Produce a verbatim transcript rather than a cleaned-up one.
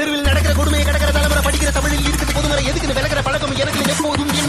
தெருவில் நடக்கிற கொடுமையை கடக்கிற தலைமுறை படிக்கிற தமிழில் இருக்குது பொதுமுறை எதுக்குன்னு விலகிற பழக்கம் எனக்கு எப்போதும்